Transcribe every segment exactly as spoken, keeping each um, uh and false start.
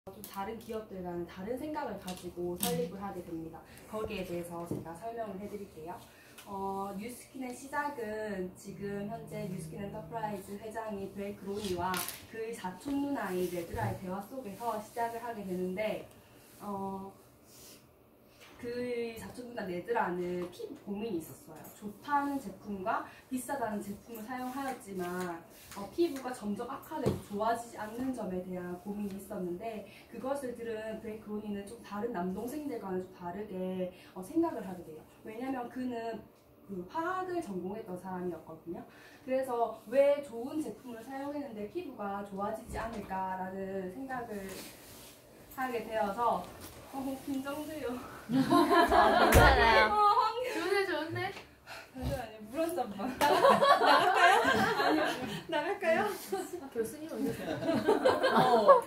좀 다른 기업들과는 다른 생각을 가지고 설립을 하게 됩니다. 거기에 대해서 제가 설명을 해드릴게요. 어, 뉴스킨의 시작은 지금 현재 뉴스킨 엔터프라이즈 회장인 브레이크 로니와 그의 사촌 누나인 레드라의 대화 속에서 시작을 하게 되는데 어, 그 사촌 누나 레드라는 피부 고민이 있었어요. 좋다는 제품과 비싸다는 제품을 사용하였지만 어, 피부가 점점 악화되고 좋아지지 않는 점에 대한 고민이 있었는데 그것을 들은 브레이크 로니는 좀 다른 남동생들과는 좀 다르게 어, 생각을 하게 돼요. 왜냐면 그는 그 화학을 전공했던 사람이었거든요. 그래서 왜 좋은 제품을 사용했는데 피부가 좋아지지 않을까라는 생각을 하게 되어서 어, 긴장돼요. 괜찮아요. 어, 좋은데 좋은데? 잠시만요. 물 한 잔만. 나갈까요? 아니요. 나갈까요? 교수님 오셨어요. 어.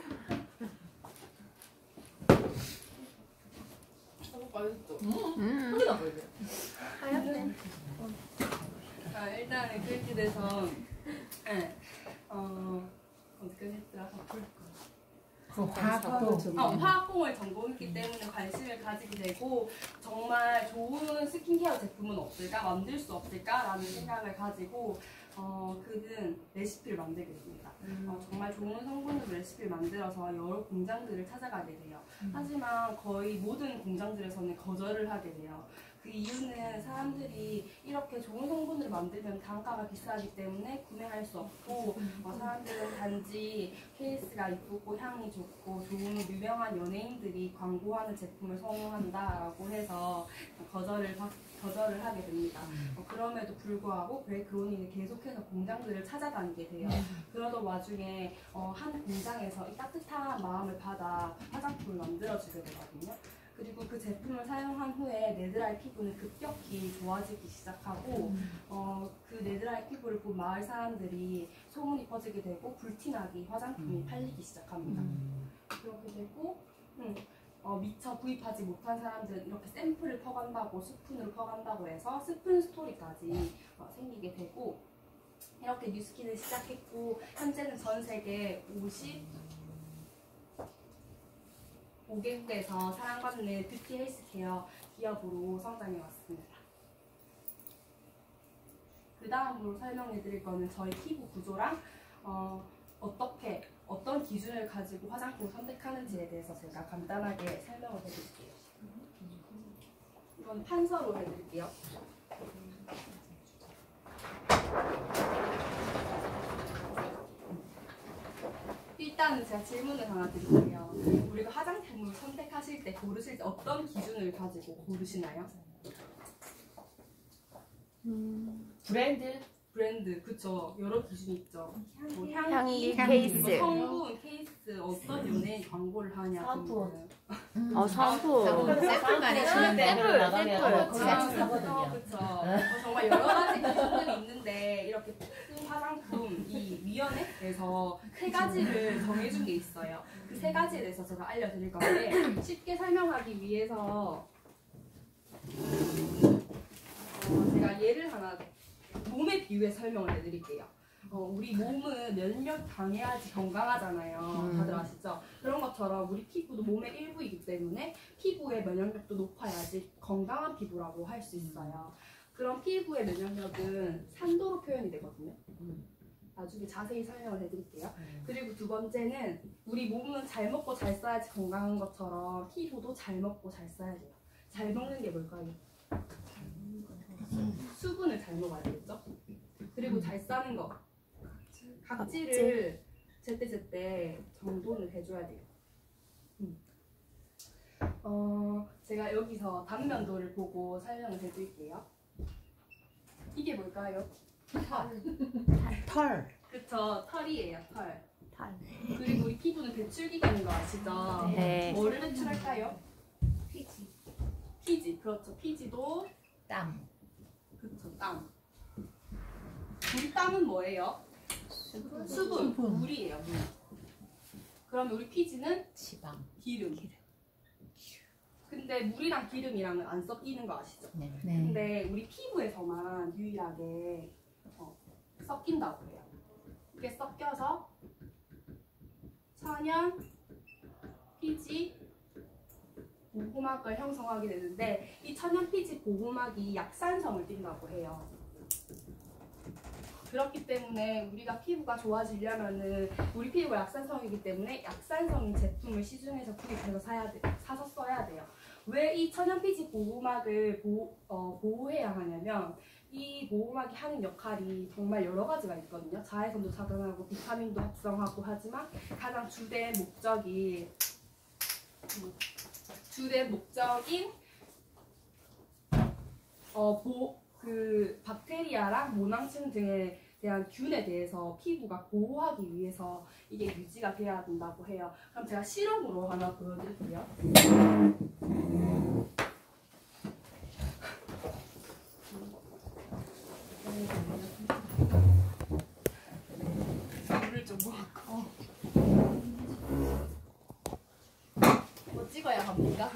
너무 맛있죠? 음. 소리가 보이네. 하얗네. 아, 일단은 그렇게 돼서 네. 어, 어떻게 했더라? 화학공. 어, 화학공을 전공했기 때문에 관심을 가지게 되고 정말 좋은 스킨케어 제품은 없을까? 만들 수 없을까라는 생각을 가지고 어, 그는 레시피를 만들게 됩니다. 어, 정말 좋은 성분으로 레시피를 만들어서 여러 공장들을 찾아가게 돼요. 하지만 거의 모든 공장들에서는 거절을 하게 돼요. 그 이유는 사람들이 이렇게 좋은 성분을 만들면 단가가 비싸기 때문에 구매할 수 없고 어, 사람들은 단지 케이스가 이쁘고 향이 좋고 좋은 유명한 연예인들이 광고하는 제품을 선호한다라고 해서 거절을, 거절을 하게 됩니다. 어, 그럼에도 불구하고 브레이크 로니는 계속해서 공장들을 찾아다니게 돼요. 그러던 와중에 어, 한 공장에서 이 따뜻한 마음을 받아 화장품을 만들어주게 되거든요. 그리고 그 제품을 사용한 후에 네드라의 피부는 급격히 좋아지기 시작하고 어, 그 네드라의 피부를 본 마을 사람들이 소문이 퍼지게 되고 불티나게 화장품이 팔리기 시작합니다. 그렇게 되고 음, 어, 미처 구입하지 못한 사람들은 이렇게 샘플을 퍼간다고 스푼으로 퍼간다고 해서 스푼 스토리까지 어, 생기게 되고 이렇게 뉴스킨을 시작했고 현재는 전 세계 오십오 개국에서 사랑받는 뷰티 헬스케어 기업으로 성장해 왔습니다. 그 다음으로 설명해 드릴 거는 저희 피부 구조랑 어, 어떻게 어떤 기준을 가지고 화장품을 선택하는지에 대해서 제가 간단하게 설명을 해드릴게요. 이건 판서로 해드릴게요. 일단은 제가 질문을 하나 드릴게요. 우리가 화장품을 선택하실 때 고르실 때 어떤 기준을 가지고 고르시나요? 음. 브랜드. 브랜드, 그쵸. 여러 기준이 있죠. 뭐 향기, 향기, 케이스. 뭐 성분, 케이스, 어떤 연예인 광고를 하냐. 상품. 등등. 어, 성분. 샘플 많이 주는데 샘플, 나가면 샘플. 그거 같이 사거든요. 그쵸. 어, 정말 여러 가지 기준들이 있는데 이렇게 품 화장품 이 위원회에서 세 가지를 정해준 게 있어요. 그 세 가지에 대해서 제가 알려드릴 건데 쉽게 설명하기 위해서 어, 제가 예를 하나 몸에 비유해 설명을 해드릴게요. 어, 우리 몸은 면역 강해야지 건강하잖아요. 음. 다들 아시죠? 그런 것처럼 우리 피부도 몸의 일부이기 때문에 피부의 면역력도 높아야지 건강한 피부라고 할 수 있어요. 그런 피부의 면역력은 산도로 표현이 되거든요. 나중에 자세히 설명을 해드릴게요. 그리고 두 번째는 우리 몸은 잘 먹고 잘 써야지 건강한 것처럼 피부도 잘 먹고 잘 써야 돼요. 잘 먹는 게 뭘까요? 수분을 잘 먹어야 되겠죠? 그리고 잘 싸는 거. 각질을 제때제때 정돈을 해줘야 돼요. 음. 어, 제가 여기서 단면도를 보고 설명을 해드릴게요. 이게 뭘까요? 털. 그쵸, 털이에요, 털. 털. 그리고 우리 피부는 배출기가 있는 거 아시죠? 네. 뭐를 배출할까요? 피지. 피지, 그렇죠. 피지도 땀. 그쵸, 땀. 우리 땀은 뭐예요? 수분. 수분. 물이에요, 물. 그럼 우리 피지는 지방. 기름. 근데 물이랑 기름이랑은 안 섞이는 거 아시죠? 네. 근데 우리 피부에서만 유일하게 어, 섞인다고 해요. 이게 섞여서 천연 보호막을 형성하게 되는데 이 천연피지 보호막이 약산성을 띈다고 해요. 그렇기 때문에 우리가 피부가 좋아지려면은 우리 피부가 약산성이기 때문에 약산성인 제품을 시중에서 구입해서 사야 돼, 사서 써야 돼요. 왜 이 천연피지 보호막을 보호, 어, 보호해야 하냐면 이 보호막이 하는 역할이 정말 여러 가지가 있거든요. 자외선도 차단하고 비타민도 합성하고 하지만 가장 주된 목적이 주된 목적인 어, 보, 그 박테리아랑 모낭층 등에 대한 균에 대해서 피부가 보호하기 위해서 이게 유지가 돼야 된다고 해요. 그럼 제가 실험으로 하나 보여드릴게요. 물을 좀 먹고 뭐 찍어야 합니까?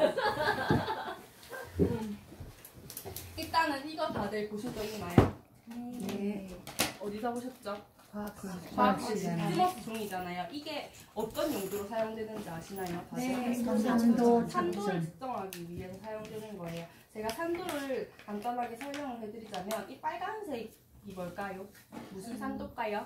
음. 일단은 이거 다들 보신 적 있나요? 네. 어디서 보셨죠? 과학 시간. 스머스 종이잖아요. 이게 어떤 용도로 사용되는지 아시나요? 다시 네, 한번 산도. 산도를 측정하기 위해서 사용되는 거예요. 제가 산도를 간단하게 설명을 해드리자면 이 빨간색이 뭘까요? 무슨 산도일까요?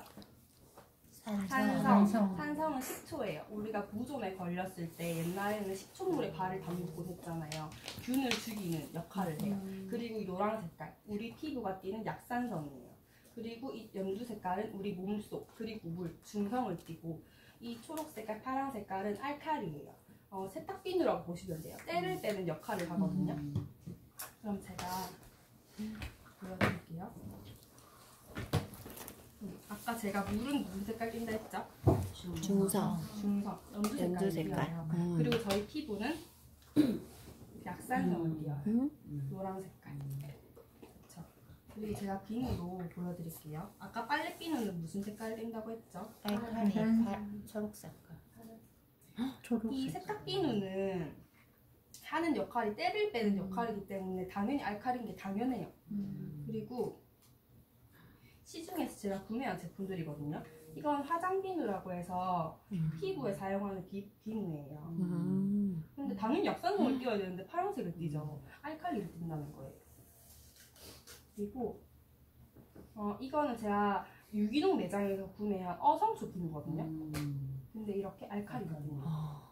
산성. 산성은 식초예요. 우리가 부종에 걸렸을 때 옛날에는 식초물에 발을 담그고 했잖아요. 균을 죽이는 역할을 해요. 그리고 노란 색깔, 우리 피부가 띠는 약산성이에요. 그리고 이 연두 색깔은 우리 몸속, 그리고 물, 중성을 띠고 이 초록 색깔, 파란 색깔은 알칼리예요. 어, 세탁비누라고 보시면 돼요. 때를 빼는 역할을 하거든요. 그럼 제가 보여드릴게요. 아까 제가 물은 무슨 색깔 띈다 했죠? 중성. 중성, 연두 색깔. 연두 색깔. 음. 그리고 저희 피부는 약산성을 띄어요. 음? 노란 색깔. 그렇죠. 그리고 제가 비누로 보여드릴게요. 아까 빨래 비누는 무슨 색깔 띈다고 했죠? 알칼리, 초록색깔. 이 세탁 비누는 하는 역할이 때를 빼는 역할이기 때문에 당연히 알칼리인 게 당연해요. 음. 그리고 시중에서 제가 구매한 제품들이거든요. 이건 화장 비누라고 해서 음. 피부에 사용하는 비, 비누예요. 음. 근데 당연히 약산성을 띄어야 되는데 파란색을 띄죠. 알칼리를 띈다는 거예요. 그리고 어, 이거는 제가 유기농 매장에서 구매한 어성초 비누거든요. 음. 근데 이렇게 알칼리거든요. 아.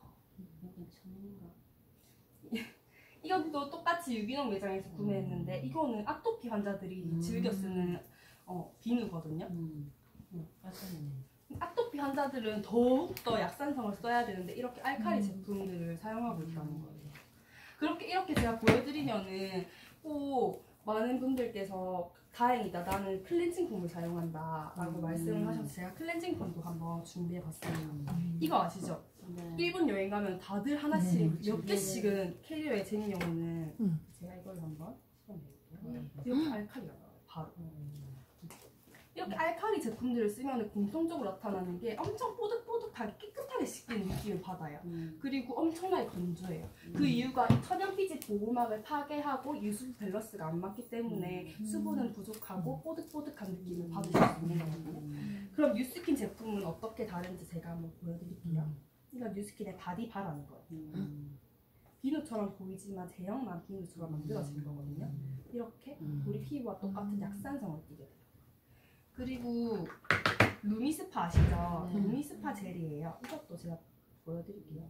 이것도 똑같이 유기농 매장에서 구매했는데 이거는 아토피 환자들이 음. 즐겨 쓰는 어, 비누거든요. 음. 약간이네. 아토피 환자들은 더욱더 약산성을 써야 되는데 이렇게 알칼리 음. 제품들을 사용하고 있다는 거예요. 그렇게 이렇게 제가 보여드리면은 꼭 많은 분들께서 다행이다, 나는 클렌징 폼을 사용한다 라고 음. 말씀을 하셔서 제가 클렌징 폼도 한번 준비해봤어요. 음. 이거 아시죠? 네. 일본 여행 가면 다들 하나씩 네, 몇 네. 개씩은 캐리어에 쟁여오는 음. 제가 이걸 한번 시험해볼게요. 네. 이렇게 알칼리가 나와요, 바로. 음. 이렇게 알칼리 제품들을 쓰면 공통적으로 나타나는 게 엄청 뽀득뽀득하게 깨끗하게 씻기는 느낌을 받아요. 음. 그리고 엄청나게 건조해요. 그 음. 이유가 이 천연피지 보호막을 파괴하고 유수 밸런스가 안 맞기 때문에 음. 수분은 부족하고 뽀득뽀득한 느낌을 받으실 수 있는 거거든요. 음. 그럼 뉴스킨 제품은 어떻게 다른지 제가 한번 보여드릴게요. 음. 이거 뉴스킨의 바디바라는 거예요. 음. 비누처럼 보이지만 제형만 비누처럼 만들어진 거거든요. 이렇게 음. 우리 피부와 똑같은 음. 약산성을 띠게 돼요. 그리고 루미스파 아시죠? 네. 루미스파 젤이에요. 이것도 제가 보여드릴게요.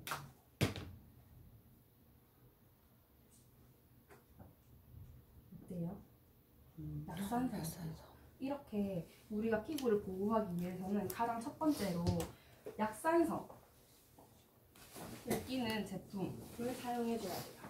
어때요? 음. 약산성. 이렇게 우리가 피부를 보호하기 위해서는 가장 첫 번째로 약산성을 끼는 제품을 사용해줘야 돼요.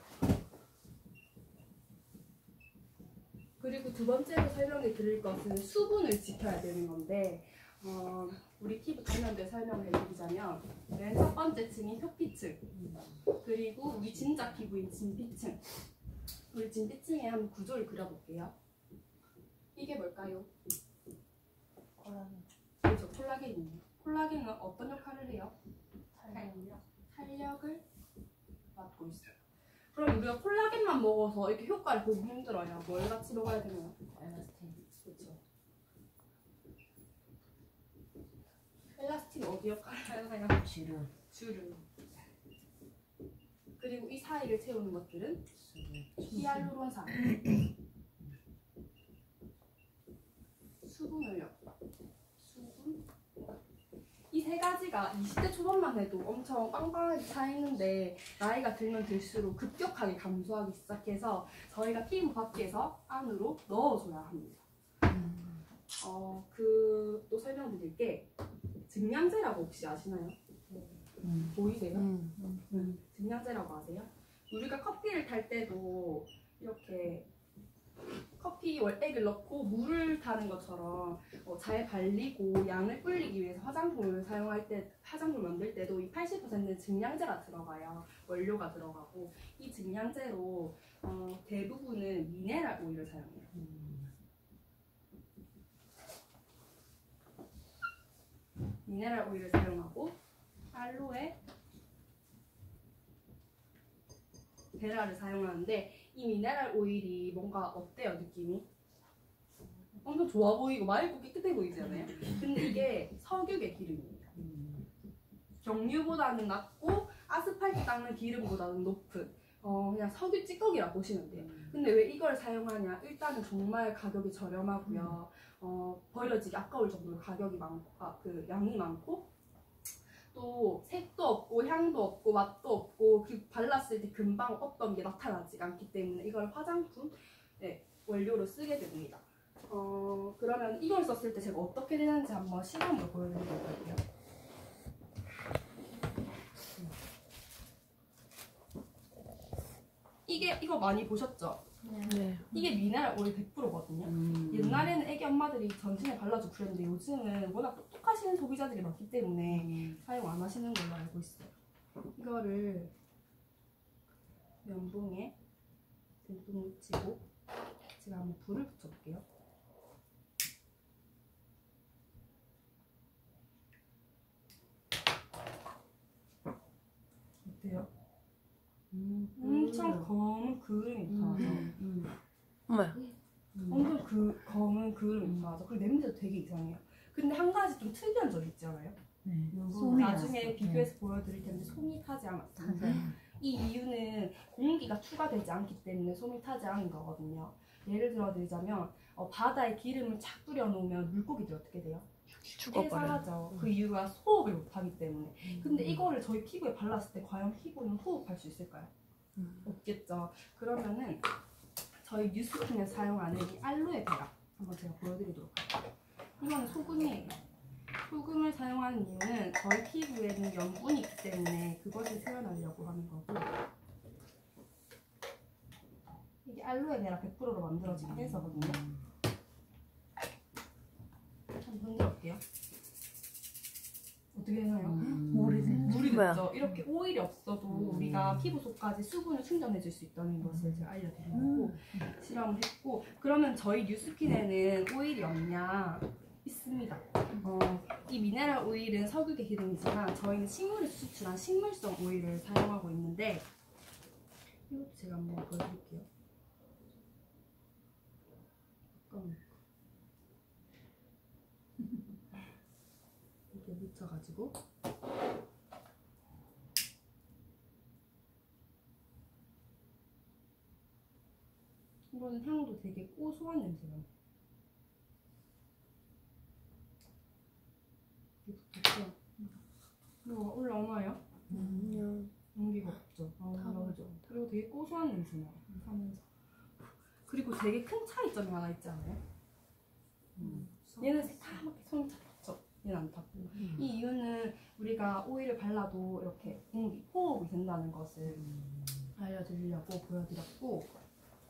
그리고 두 번째로 설명해 드릴 것은 수분을 지켜야 되는 건데 어, 우리 피부 단면들 설명해 드리자면 맨 첫 번째 층이 표피층, 그리고 우리 진짜 피부인 진피층. 우리 진피층의 한 구조를 그려볼게요. 이게 뭘까요? 콜라겐. 그렇죠, 콜라겐이에요. 콜라겐은 어떤 역할을 해요? 탄력. 탄력을 맡고 있어요. 그럼 우리가 콜라겐만 먹어서 이렇게 효과를 보기 힘들어요. 뭘 같이 먹어야 되나요? 엘라스틴. 그렇죠. 엘라스틴 어디 역할을 하나요? 지름. 주름. 그 그리고 이 사이를 채우는 것들은 히알루론산, 수분을요. 수분. 이 세 가지가 이십 대 초반만 해도 엄청 빵빵하게 차있는데 나이가 들면 들수록 급격하게 감소하기 시작해서 저희가 피부 밖에서 안으로 넣어줘야 합니다. 어, 그 또 설명드릴 게 증량제라고 혹시 아시나요? 음. 보이세요? 음. 음, 증량제라고 아세요? 우리가 커피를 탈 때도 이렇게 커피 월액을 넣고 물을 타는 것처럼 어, 잘 발리고 양을 불리기 위해서 화장품을 사용할 때, 화장품 만들 때도 이 팔십 퍼센트는 증량제가 들어가요. 원료가 들어가고 이 증량제로 어, 대부분은 미네랄 오일을 사용해요. 미네랄 오일을 사용하고 알로에 베라를 사용하는데 이 미네랄 오일이 뭔가 어때요, 느낌이? 엄청 좋아 보이고 맑고 깨끗해 보이지 않아요? 근데 이게 석유계 기름이에요. 경유보다는 낮고 아스팔트 닦는 기름보다는 높은 어, 그냥 석유 찌꺼기라 보시면 돼요. 근데 왜 이걸 사용하냐? 일단은 정말 가격이 저렴하고요. 어, 버려지기 아까울 정도로 가격이 많고, 아, 그 양이 많고, 또 색도 없고 향도 없고 맛도 없고, 그리고 발랐을 때 금방 어떤 게 나타나지 않기 때문에 이걸 화장품 네, 원료로 쓰게 됩니다. 어, 그러면 이걸 썼을 때 제가 어떻게 되는지 한번 시범으로 보여드리도록 할게요. 이게 이거 많이 보셨죠? 네. 이게 미네랄 오일 백 퍼센트거든요. 음. 옛날에는 애기 엄마들이 전신에 발라주고 그랬는데 요즘은 워낙 똑똑하신 소비자들이 많기 때문에 음. 사용 안 하시는 걸로 알고 있어요. 이거를 면봉에 듬뿍 묻히고 제가 한번 불을 붙여볼게요. 어때요? 음. 엄청 검은 그을음이 나죠. 음. 어머야. 엄청 그 검은 그을음이 나죠. 그리고 냄새도 되게 이상해요. 근데 한 가지 좀 특이한 점이 있지 않아요? 네. 요거 나중에 비교해서 보여드릴 텐데 솜이 타지 않았습니다. 네. 이 이유는 공기가 추가되지 않기 때문에 솜이 타지 않은 거거든요. 예를 들어 드리자면 어, 바다에 기름을 착 뿌려 놓으면 물고기들이 어떻게 돼요? 해상하죠. 그 이유가 호흡을 못하기 때문에. 근데 이거를 저희 피부에 발랐을 때 과연 피부는 호흡할 수 있을까요? 음. 없겠죠. 그러면은 저희 뉴스킨에서 사용하는 이 알로에 베라 한번 제가 보여드리도록 할게요. 이건 소금이에요. 소금을 사용하는 이유는 저희 피부에는 염분이 있기 때문에 그것을 표현하려고 하는 거고, 이게 알로에 베라 백 퍼센트로 만들어진 클렌서거든요. 한번 흔들어볼게요. 어떻게 되나요? 음. 물이 돼. 물이 뭐야? 됐죠. 이렇게 오일이 없어도 우리가 피부 속까지 수분을 충전해줄 수 있다는 것을 제가 알려드리고 실험을 했고, 그러면 저희 뉴스킨에는 오일이 없냐? 있습니다. 어, 이 미네랄 오일은 석유계 기름이지만 저희는 식물을 수출한 식물성 오일을 사용하고 있는데, 이것도 제가 한번 보여드릴게요. 잠깐만. 이렇게 묻혀가지고 이거는 향도 되게 고소한 냄새가 나요. 이렇게 이거 올라오나요? 음. 연기가 없죠. 아, 올라오죠. 그리고 되게 고소한 냄새 나요. 하면서. 그리고 되게 큰 차이점이 하나 있지 않아요? 음. 얘는 새까맣게 손이 탔죠. 얘는 안 탔고. 음. 이 이유는 우리가 오일을 발라도 이렇게 공기, 호흡이 된다는 것을 알려드리려고 보여드렸고,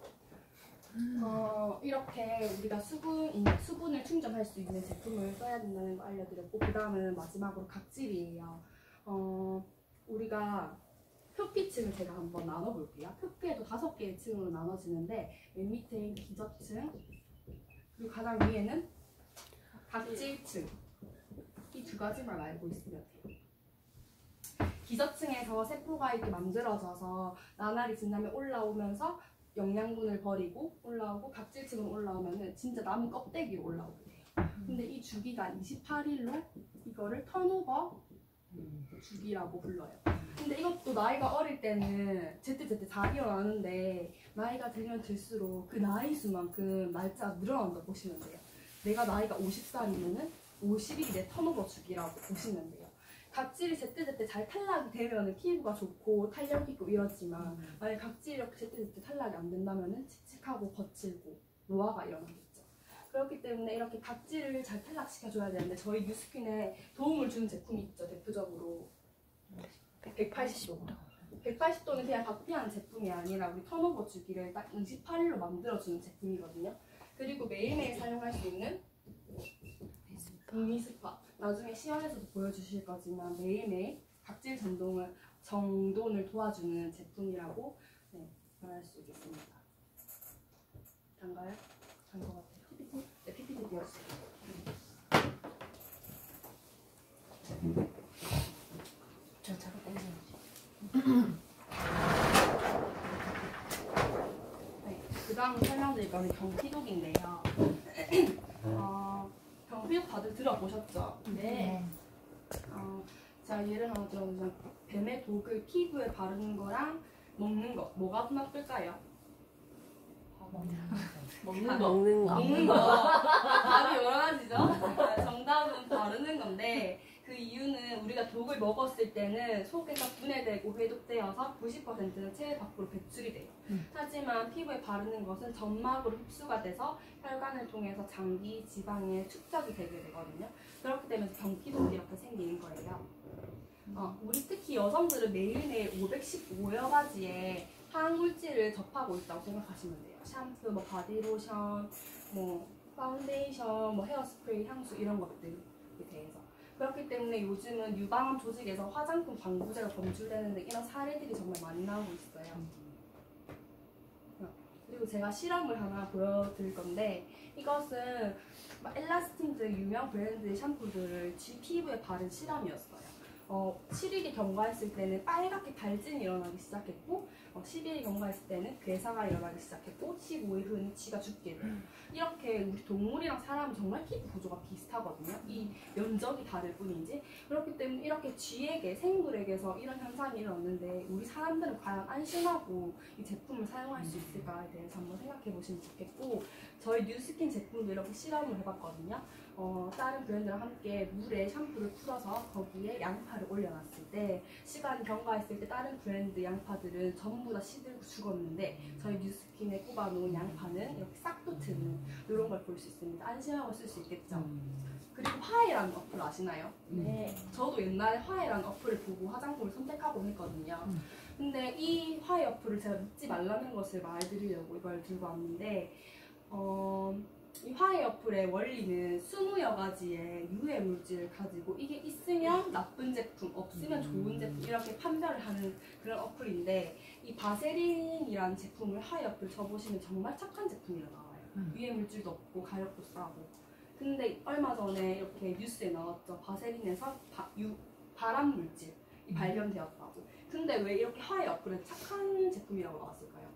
어, 이렇게 우리가 수분, 수분을 충전할 수 있는 제품을 써야 된다는 거 알려드렸고, 그 다음은 마지막으로 각질이에요. 어, 우리가 표피층을 제가 한번 나눠볼게요. 표피에도 다섯 개의 층으로 나눠지는데, 맨 밑에 기저층, 그리고 가장 위에는 각질층. 이 두 가지만 알고 있으면 돼요. 기저층에서 세포가 이렇게 만들어져서 나날이 지나면 올라오면서 영양분을 버리고 올라오고, 각질층으로 올라오면은 진짜 나무 껍데기로 올라오게 돼요. 근데 이 주기가 이십팔 일로 이거를 턴오버 주기라고 불러요. 근데 이것도 나이가 어릴 때는 제때제때 잘 일어나는데 나이가 들면 들수록 그 나이 수만큼 날짜가 늘어난다고 보시면 돼요. 내가 나이가 오십 살이면은 오십 일이 내 턴오버 주기라고 보시면 돼요. 각질이 제때제때 잘 탈락이 되면 피부가 좋고 탄력 있고 이러지만 만약 각질이 이렇게 제때제때 탈락이 안 된다면 칙칙하고 거칠고 노화가 일어나겠죠. 그렇기 때문에 이렇게 각질을 잘 탈락시켜줘야 되는데 저희 뉴스킨에 도움을 주는 제품이 있죠. 대표적으로 백팔십 도. 백팔십 도는 그냥 각비한 제품이 아니라 우리 턴오버 주기를 딱 이십팔 일로 만들어주는 제품이거든요. 그리고 매일매일 사용할 수 있는 미스파. 나중에 시연에서도 보여주실 거지만 매일매일 각질 전동을, 정돈을 도와주는 제품이라고 네, 말할 수 있겠습니다. 단가요? 단 것 같아요. 피피티? 네, 피피티 띄워주세요. 저 자꾸 땡겨야지. 네, 그 다음 설명드릴 거는 경피독인데요. 어, 경피독 다들 들어보셨죠? 네. 어, 자, 예를 하나 들어보면 뱀의 독을 피부에 바르는 거랑 먹는 거 뭐가 더 나쁠까요? 먹는 거. 먹는 거. 먹는 거. 답이 여러 가지죠? 아, 정답은 바르는 건데 그 이유는 우리가 독을 먹었을 때는 속에서 분해되고 회독되어서 구십 퍼센트는 체외 밖으로 배출이 돼요. 음. 하지만 피부에 바르는 것은 점막으로 흡수가 돼서 혈관을 통해서 장기, 지방에 축적이 되게 되거든요. 그렇기 때문에 경피독이 이렇게 생기는 거예요. 어, 우리 특히 여성들은 매일매일 오백십오여 가지의 화학물질을 접하고 있다고 생각하시면 돼요. 샴푸, 뭐 바디로션, 뭐 파운데이션, 뭐 헤어스프레이, 향수 이런 것들에 대해서. 그렇기 때문에 요즘은 유방암 조직에서 화장품 방부제가 검출되는데 이런 사례들이 정말 많이 나오고 있어요. 그리고 제가 실험을 하나 보여드릴 건데 이것은 엘라스틴 등 유명 브랜드의 샴푸들을 지 피부에 바른 실험이었어요. 어, 칠 일이 경과했을 때는 빨갛게 발진이 일어나기 시작했고 어, 십일 일 경과했을 때는 괴사가 일어나기 시작했고 십오 일 후에는 쥐가 죽게 돼요. 이렇게 우리 동물이랑 사람은 정말 피부 구조가 비슷하거든요. 이 면적이 다를 뿐이지. 그렇기 때문에 이렇게 쥐에게, 생물에게서 이런 현상이 일어났는데 우리 사람들은 과연 안심하고 이 제품을 사용할 수 있을까에 대해서 한번 생각해 보시면 좋겠고 저희 뉴스킨 제품도 이렇게 실험을 해봤거든요. 어, 다른 브랜드랑 함께 물에 샴푸를 풀어서 거기에 양파를 올려놨을 때 시간이 경과했을 때 다른 브랜드 양파들은 전부 다 시들고 죽었는데 저희 뉴스킨에 꼽아놓은 양파는 이렇게 싹도 트는 이런 걸 볼 수 있습니다. 안심하고 쓸 수 있겠죠. 그리고 화해라는 어플 아시나요? 네. 저도 옛날에 화해라는 어플을 보고 화장품을 선택하곤 했거든요. 근데 이 화해 어플을 제가 믿지 말라는 것을 말드리려고 이걸 들고 왔는데 어, 이 화해 어플의 원리는 이십여 가지의 유해 물질을 가지고 이게 있으면 나쁜 제품, 없으면 좋은 제품 이렇게 판별을 하는 그런 어플인데 이 바세린이라는 제품을 화해 어플 쳐보시면 정말 착한 제품이라 나와요. 음. 유해 물질도 없고 가격도 싸고. 근데 얼마 전에 이렇게 뉴스에 나왔죠. 바세린에서 바, 유, 발암 물질이 발견되었다고. 근데 왜 이렇게 화해 어플은 착한 제품이라고 나왔을까요?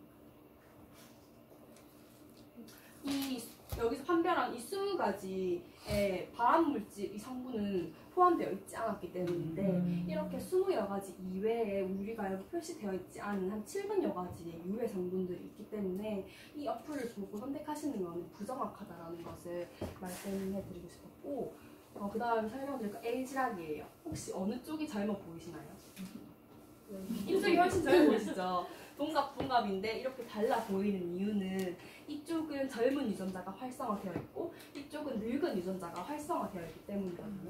이 여기서 판별한 이 이십 가지의 발암물질 이 성분은 포함되어 있지 않았기 때문인데 음. 이렇게 이십여 가지 이외에 우리가 여기 표시되어 있지 않은 한 칠십여 가지의 유해 성분들이 있기 때문에 이 어플을 보고 선택하시는 것은 부정확하다는 것을 말씀해 드리고 싶었고 어, 그 다음 설명드릴 거 A지락이에요. 혹시 어느 쪽이 젊어 보이시나요? 이쪽이 훨씬 젊어 보이시죠? 동갑 동갑인데 이렇게 달라 보이는 이유는 이쪽은 젊은 유전자가 활성화되어 있고 이쪽은 늙은 유전자가 활성화되어 있기 때문이거든요.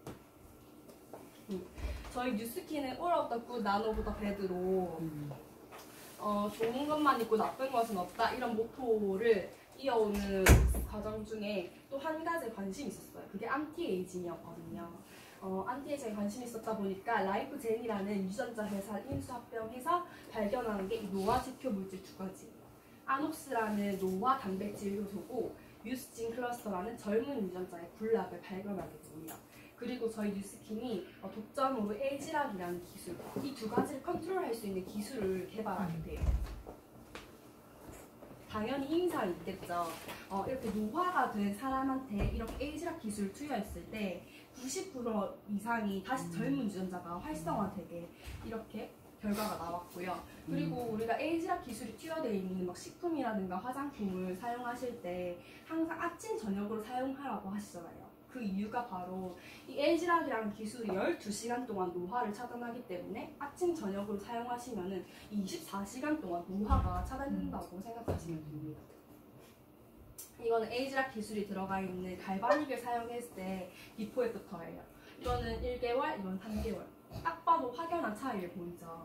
음. 저희 뉴스킨은 All of the good, none of the bad로 어, 좋은 것만 있고 나쁜 것은 없다 이런 모토를 이어오는 과정 중에 또 한 가지 관심이 있었어요. 그게 안티에이징이었거든요. 어, 안티에이징에 관심이 있었다 보니까 라이프젠이라는 유전자 회사 인수합병해서 발견하는 게 이 노화 지표 물질 두 가지예요. 아녹스라는 노화 단백질 효소고 유스진 클러스터라는 젊은 유전자의 군락을 발견하게 됩니다. 그리고 저희 뉴스킨이 어, 독점으로 에이지락이라는 기술, 이 두 가지를 컨트롤할 수 있는 기술을 개발하게 돼요. 당연히 인상이 있겠죠. 어, 이렇게 노화가 된 사람한테 이렇게 에이지락 기술을 투여했을 때 구십 퍼센트 이상이 다시 젊은 유전자가 활성화되게 이렇게 결과가 나왔고요. 그리고 우리가 에이지락 기술이 투여되어 있는 막 식품이라든가 화장품을 사용하실 때 항상 아침 저녁으로 사용하라고 하시잖아요. 그 이유가 바로 이 에이지락이라는 기술이 열두 시간 동안 노화를 차단하기 때문에 아침 저녁으로 사용하시면은 이십사 시간 동안 노화가 차단된다고 생각하시면 됩니다. 이거는 에이지락 기술이 들어가 있는 갈바닉을 사용했을 때 비포 애프터예요. 이거는 일 개월, 이건 삼 개월. 딱 봐도 확연한 차이를 보이죠.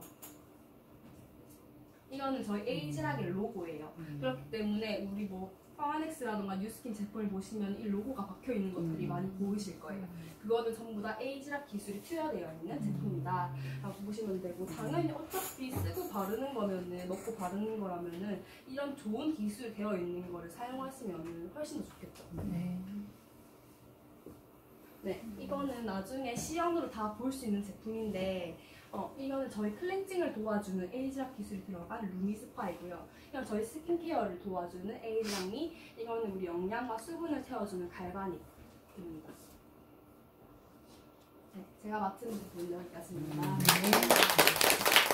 이거는 저희 에이지락의 로고예요. 그렇기 때문에 우리 뭐 파와넥스라던가 뉴스킨 제품을 보시면 이 로고가 박혀 있는 것들이 많이 보이실 거예요. 그거는 전부 다 에이지락 기술이 투여되어 있는 제품이다 라고 보시면 되고, 당연히 어차피 쓰고 바르는 거면은, 먹고 바르는 거라면은 이런 좋은 기술이 되어 있는 거를 사용하시면 훨씬 더 좋겠죠. 네. 네, 이거는 나중에 시연으로 다 볼 수 있는 제품인데, 어, 이거는 저희 클렌징을 도와주는 에이지락 기술이 들어간 루미스파이고요. 이건 저희 스킨케어를 도와주는 에이지락미, 이거는 우리 영양과 수분을 채워주는 갈바닉입니다. 네, 제가 맡은 부분은 여기까지입니다. 네.